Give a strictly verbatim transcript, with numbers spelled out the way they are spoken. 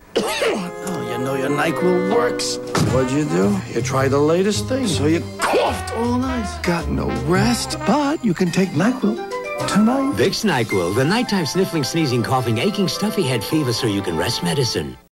Oh, you know your Nyquil works. What'd you do? You tried the latest thing, so you coughed all night. Got no rest, but you can take Nyquil tonight. Vicks Nyquil, the nighttime sniffling, sneezing, coughing, aching, stuffy head fever so you can rest medicine.